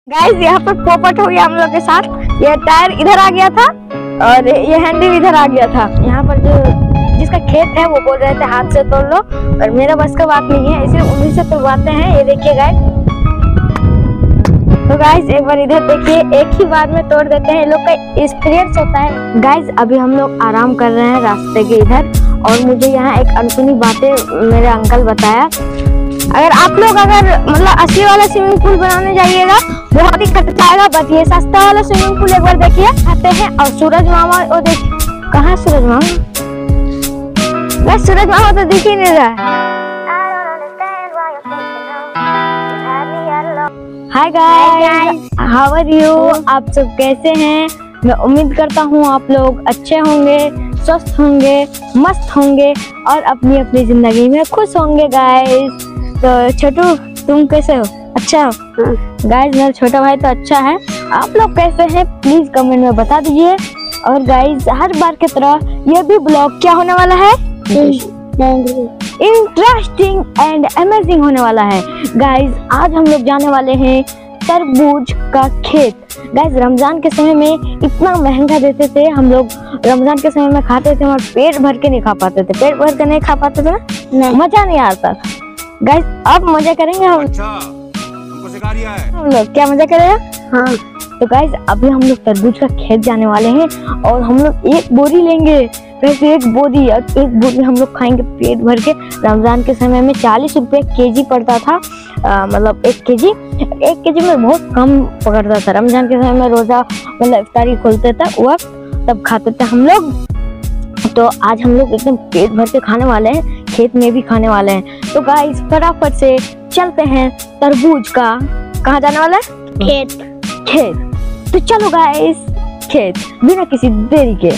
Guys यहाँ पर पोपट हो गया हम लोग के साथ। ये टायर इधर आ गया था और ये हैंडल इधर आ गया था। यहाँ पर जो जिसका खेत है वो बोल रहे थे हाथ से तोड़ लो, और मेरा बस का बात नहीं है, इसलिए उन्हीं से तोड़वाते हैं। ये देखिए गाइस, तो गाइस एक बार इधर देखिए, एक ही बार में तोड़ देते हैं। ये लोग का एक्सपीरियंस होता है। गाइस अभी हम लोग आराम कर रहे हैं रास्ते के इधर, और मुझे यहाँ एक अनसुनी बातें मेरे अंकल बताया। अगर आप लोग मतलब असली वाला स्विमिंग पूल बनाने जाइएगा बहुत ही खर्चा आएगा, बट ये सस्ता वाला स्विमिंग पूल एक बार देखिए आते हैं। और सूरज मामा, वो देख कहाँ सूरज मामा, बस सूरज मामा तो दिख ही नहीं रहा है। Hi guys, how are you? आप सब कैसे हैं? मैं उम्मीद करता हूँ आप लोग अच्छे होंगे, स्वस्थ होंगे, मस्त होंगे और अपनी अपनी जिंदगी में खुश होंगे गाइस। तो छोटू तुम कैसे हो? अच्छा हो? गाइस मेरा छोटा भाई तो अच्छा है। आप लोग कैसे हैं प्लीज कमेंट में बता दीजिए। और गाइस हर बार की तरह ये भी ब्लॉग क्या होने वाला है? इंटरेस्टिंग एंड अमेजिंग होने वाला है। गाइस आज हम लोग जाने वाले हैं तरबूज का खेत। गाइस रमजान के समय में इतना महंगा देते थे हम लोग, रमजान के समय में खाते थे और पेट भर के नहीं खा पाते थे। पेट भर के नहीं खा पाते थे ना, मजा नहीं आता। गाइस अब मजा करेंगे हम। अच्छा, हमको सिखा रिया है। हम लोग क्या मजा करेगा? हाँ। तो गाइस अभी हम लोग तरबूज का खेत जाने वाले हैं और हम लोग एक बोरी लेंगे। वैसे एक बोरी, और एक बोरी हम लोग खाएंगे पेट भर के। रमजान के समय में 40 रुपए केजी पड़ता था, मतलब 1 केजी में बहुत कम पकड़ता था। रमजान के समय में रोजा मतलब इफ्तारी खोलते थे वक्त, तब खाते थे हम लोग। तो आज हम लोग एकदम पेट भर के खाने वाले हैं, खेत में भी खाने वाले हैं। तो गाइस फटाफट से चलते हैं तरबूज का, कहाँ जाने वाला है? खेत। तो चलो गाइस खेत, बिना किसी देरी के।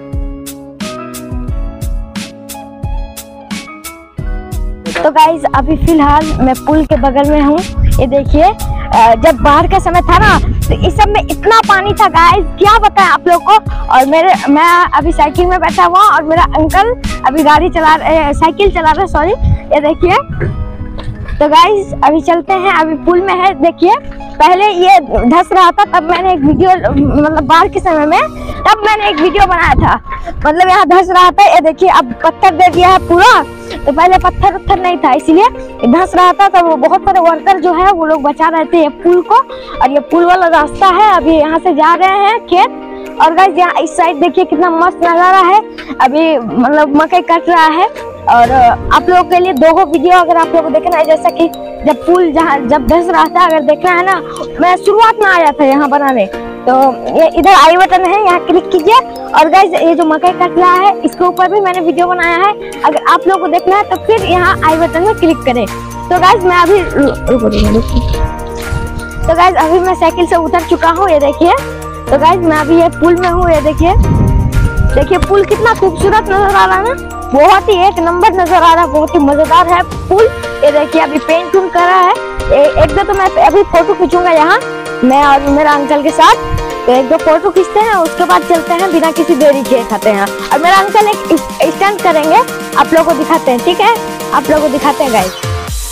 तो गाइस अभी फिलहाल मैं पुल के बगल में हूँ। ये देखिए जब बाढ़ का समय था ना, तो इस सब में इतना पानी था गाइस, क्या बताएं आप लोग को। और मैं अभी साइकिल में बैठा हुआ और मेरा अंकल अभी साइकिल चला रहा है, सॉरी। ये देखिए, तो गाइस अभी चलते हैं, अभी पुल में है। देखिए पहले ये धंस रहा था, तब मैंने एक वीडियो, मतलब बाढ़ के समय में तब मैंने एक वीडियो बनाया था, मतलब यहाँ धंस रहा था। ये देखिए अब पत्थर दे दिया है पूरा, तो पहले पत्थर नहीं था इसलिए धंस रहा था। तो वो बहुत सारे वर्कर जो है वो लोग बचा रहे थे ये पुल को, और ये पुल वाला रास्ता है। अभी यहाँ से जा रहे हैं खेत। और गाइस यहाँ इस साइड देखिए कितना मस्त नजारा है। अभी मतलब मकई कट रहा है। और आप लोगों के लिए 2 वीडियो अगर आप लोगों को देखना है, जैसा कि जब पुल जब धंस रहा था, अगर देखना है ना, मैं शुरुआत में आया था यहाँ बनाने। तो ये इधर आई बटन है, यहाँ क्लिक कीजिए। और गाइस ये जो मकई कट रहा है इसके ऊपर भी मैंने वीडियो बनाया है, अगर आप लोगों को देखना है तो फिर यहाँ आई बटन में क्लिक करें। तो गाइस मैं अभी तो गाइस अभी मैं साइकिल से उतर चुका हूँ। ये देखिए, तो गाइस मैं अभी ये पुल में हूँ। ये देखिए पुल कितना खूबसूरत नजर आ रहा है ना, बहुत ही एक नंबर नजर आ रहा है, बहुत ही मजेदार है पुल। ये देखिए अभी पेंट कर रहा है। एक दो तो मैं अभी फोटो खींचूंगा यहाँ, मैं और मेरा अंकल के साथ। तो 1-2 फोटो खींचते हैं, उसके बाद चलते हैं, बिना किसी देरी के खाते हैं। और मेरा अंकल एक स्टंट करेंगे, आप लोगों को दिखाते हैं, ठीक है? आप लोगों को दिखाते हैं गाइस।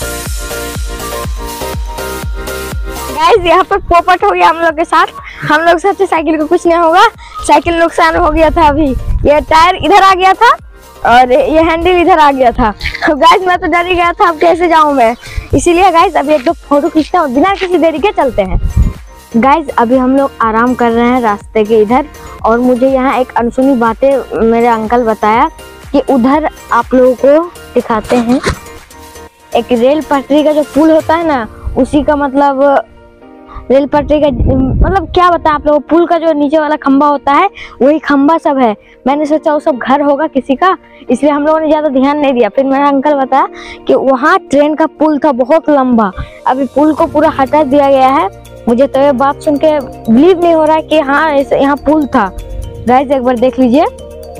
यहाँ पर पोपट हो गया हम लोग के साथ। हम लोग सोचे साइकिल को कुछ नहीं होगा, साइकिल नुकसान हो गया था। अभी ये टायर इधर आ गया था और ये हैंडल इधर आ गया था। गाइस मैं तो डर ही गया था, अब कैसे जाऊं मैं, इसीलिए गाइस अभी 1-2 फोटो खींचते हैं, बिना किसी देरी के चलते हैं। गाइस अभी हम लोग आराम कर रहे हैं रास्ते के इधर, और मुझे यहाँ एक अनसुनी बातें मेरे अंकल बताया कि उधर आप लोगों को दिखाते हैं। एक रेल पटरी का जो पुल होता है ना, उसी का मतलब रेल पटरी का मतलब क्या बताएं आप लोगों, पुल का जो नीचे वाला खंबा होता है वही खंबा सब है। मैंने सोचा वो सब घर होगा किसी का, इसलिए हम लोगों ने ज्यादा ध्यान नहीं दिया। फिर मेरा अंकल बताया कि वहाँ ट्रेन का पुल था बहुत लंबा, अभी पुल को पूरा हटा दिया गया है। मुझे तो ये बात सुन के बिलीव नहीं हो रहा है कि हाँ यहाँ पुल था। गाइस एक बार देख लीजिए।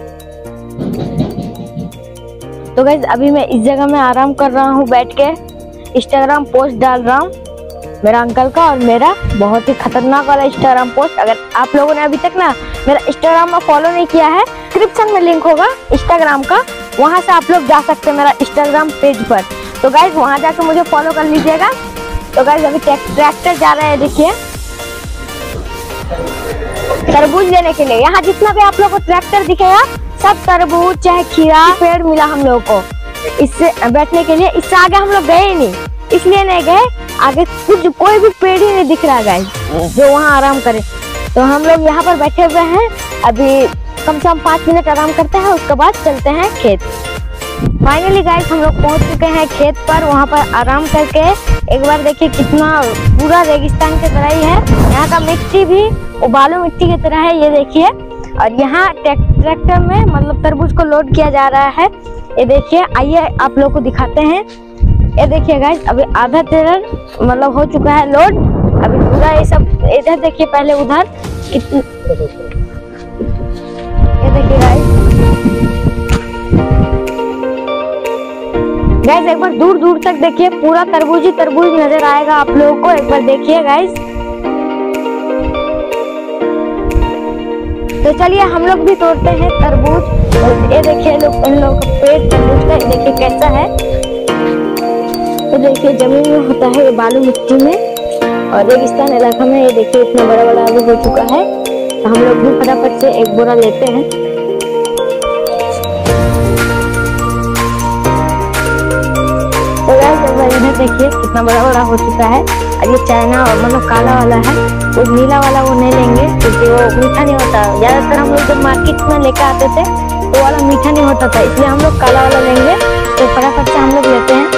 तो गाइस अभी मैं इस जगह में आराम कर रहा हूँ बैठ के, इंस्टाग्राम पोस्ट डाल रहा हूँ मेरा अंकल का, और मेरा बहुत ही खतरनाक वाला इंस्टाग्राम पोस्ट। अगर आप लोगों ने अभी तक ना मेरा इंस्टाग्राम में फॉलो नहीं किया है, डिस्क्रिप्शन में लिंक होगा इंस्टाग्राम का, वहां से आप लोग जा सकते हैं मेरा इंस्टाग्राम पेज पर। तो गाइस वहां जाकर मुझे फॉलो कर लीजिएगा। तो गाइस अभी ट्रैक्टर जा रहा है, देखिए तरबूज लेने के लिए। यहाँ जितना भी आप लोग को ट्रैक्टर दिखेगा सब तरबूज चाहे खीरा पेड़ मिला हम लोग को इससे बैठने के लिए। इससे आगे हम लोग गए ही नहीं, इसलिए नहीं गए, आगे कुछ कोई भी पेड़ ही नहीं दिख रहा गाइस जो वहाँ आराम करे। तो हम लोग यहाँ पर बैठे हुए हैं, अभी कम से कम 5 मिनट आराम करते हैं, उसके बाद चलते हैं खेत। फाइनली गाइस हम लोग पहुँच चुके हैं खेत पर। वहाँ पर आराम करके एक बार देखिए कितना पूरा रेगिस्तान की तरह ही है। यहाँ का मिट्टी भी बालू मिट्टी की तरह है, ये देखिए। और यहाँ ट्रैक्टर में मतलब तरबूज को लोड किया जा रहा है, ये देखिए। आइए आप लोग को दिखाते हैं। ये देखिए गाइस अभी आधा ट्रेलर मतलब हो चुका है लोड। अभी पूरा ये सब इधर देखिए, पहले उधर कितनी, ये देखिए गाइस एक बार दूर दूर तक देखिए, पूरा तरबूज ही तरबूज नजर आएगा आप लोगों को। एक बार देखिए गाइस। तो चलिए हम लोग भी तोड़ते हैं तरबूज। ये देखिए इन लोग का पेड़ तरबूज का देखिए कैसा है। तो देखिए जमीन में होता है ये बालू मिट्टी में, और रेगिस्तान इलाका में ये देखिए इतना बड़ा बड़ा अभी हो चुका है। तो हम लोग भी फटाफट से एक बोरा लेते हैं। तो इधर देखिए कितना बड़ा बड़ा हो चुका है। और ये चाइना मतलब काला वाला है, वो नीला वाला वो नहीं लेंगे क्योंकि वो मीठा नहीं होता। ज्यादातर हम लोग जब मार्केट में लेकर आते थे तो वाला मीठा नहीं होता था, इसलिए हम लोग काला वाला लेंगे। तो फटाफट से हम लोग लेते हैं।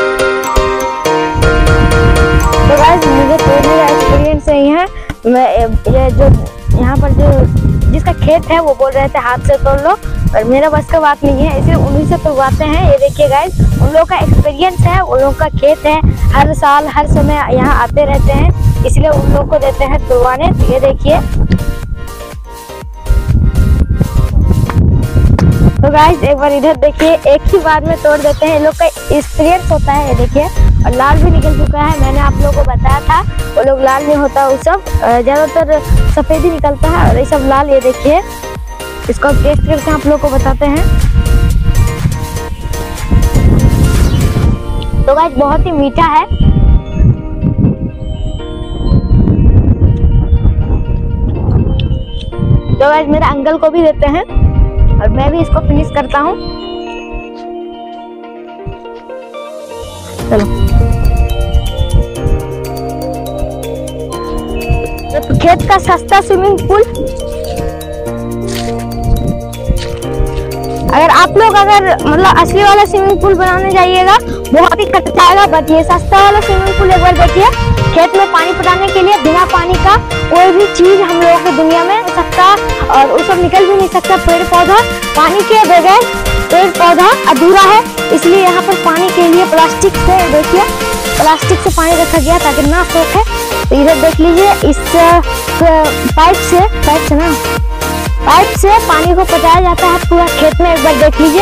तो गाइस मुझे तोड़ने का एक्सपीरियंस नहीं है। मैं ये जो यहाँ पर जो जिसका खेत है वो बोल रहे थे हाथ से तोड़ लो, पर मेरा बस का बात नहीं है, इसलिए उन्हीं से तोड़वाते हैं। ये देखिए गाइस उन लोगों का एक्सपीरियंस है, उन लोगों का खेत है, हर साल हर समय यहाँ आते रहते हैं, इसलिए उन लोगों को देते हैं तोड़वाने। तो ये देखिए। तो गाइस एक बार इधर देखिए, एक ही बार में तोड़ देते हैं, इन लोग का एक्सपीरियंस होता है। ये देखिए और लाल भी निकल चुका है, मैंने आप लोगों को बताया था वो लोग लाल नहीं होता, वो सब ज्यादातर सफेद ही निकलता है और ये सब लाल। ये देखिए इसको टेस्ट करके आप लोग को बताते हैं। तो गाइस बहुत ही मीठा है। तो गाइस मेरे अंकल को भी देते हैं और मैं भी इसको फिनिश करता हूँ। चलो खेत का सस्ता स्विमिंग पूल। अगर आप लोग मतलब असली वाला स्विमिंग पूल बनाने जाइएगा बहुत ही खर्चा आएगा, बट ये सस्ता वाला स्विमिंग पूल एक बार देखिए। खेत में पानी पटाने के लिए बिना पानी का कोई भी चीज हम लोगों की दुनिया में हो सकता और वो सब निकल भी नहीं सकता। पेड़ पौधा पानी के बगैर पेड़ पौधा अधूरा है, इसलिए यहाँ पर पानी के लिए प्लास्टिक से देखिए प्लास्टिक से पानी रखा गया ताकि ना सूखे। तो इधर देख लीजिए इस पाइप से पानी को पटाया जाता है पूरा खेत में। एक बार देख लीजिए।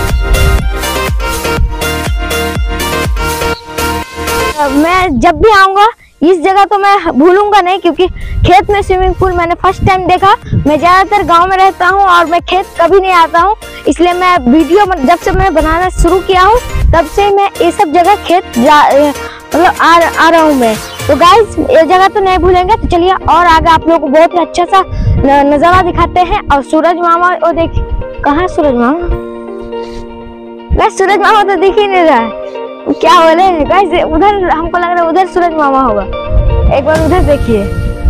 मैं जब भी आऊंगा इस जगह तो मैं भूलूंगा नहीं, क्योंकि खेत में स्विमिंग पूल मैंने फर्स्ट टाइम देखा। मैं ज्यादातर गांव में रहता हूं और मैं खेत कभी नहीं आता हूं, इसलिए मैं वीडियो जब से मैं बनाना शुरू किया हूं तब से मैं ये सब जगह खेत मतलब आ रहा हूं मैं। तो गाइस ये जगह तो नहीं भूलेंगे। तो चलिए और आगे आप लोगों को बहुत ही अच्छा सा नजारा दिखाते हैं। और सूरज मामा वो देख, कहाँ है सूरज मामा? गाइस सूरज मामा तो दिख ही नहीं रहा है, क्या बोले गाइस? उधर हमको लग रहा है उधर सूरज मामा होगा, एक बार उधर देखिए।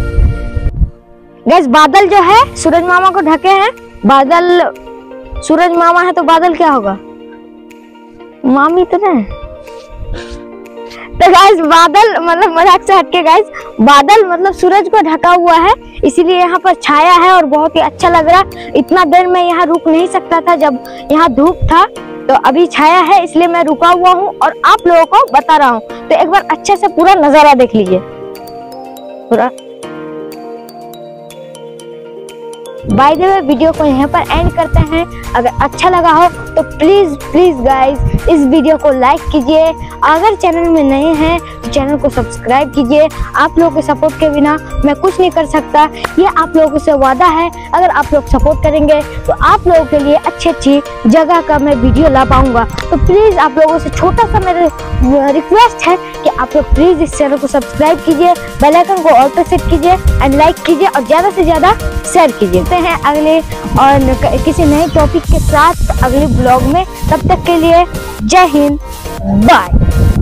गाइस बादल जो है सूरज मामा को ढके हैं। बादल सूरज मामा है तो बादल क्या होगा? मामी तो नहीं। तो गाइस बादल मतलब मजाक से हटके गाइस, बादल मतलब सूरज को ढका हुआ है, इसीलिए यहाँ पर छाया है और बहुत ही अच्छा लग रहा। इतना देर में यहाँ रुक नहीं सकता था जब यहाँ धूप था, तो अभी छाया है इसलिए मैं रुका हुआ हूँ और आप लोगों को बता रहा हूँ। तो एक बार अच्छे से पूरा नजारा देख लीजिए पूरा। बाय द वे वीडियो को यहाँ पर एंड करते हैं। अगर अच्छा लगा हो तो प्लीज गाइस इस वीडियो को लाइक कीजिए। अगर चैनल में नए हैं तो चैनल को सब्सक्राइब कीजिए। आप लोगों के सपोर्ट के बिना मैं कुछ नहीं कर सकता, ये आप लोगों से वादा है। अगर आप लोग सपोर्ट करेंगे तो आप लोगों के लिए अच्छी जगह का मैं वीडियो ला पाऊंगा। तो प्लीज आप लोगों से छोटा सा मेरा रिक्वेस्ट है कि आप लोग प्लीज इस चैनल को सब्सक्राइब कीजिए, बेल आइकन को ऑल पे सेट कीजिए एंड लाइक कीजिए और ज्यादा से ज्यादा शेयर कीजिए। तो हैं अगले और किसी नए टॉपिक के साथ अगले ब्लॉग में, तब तक के लिए जय हिंद, बाय।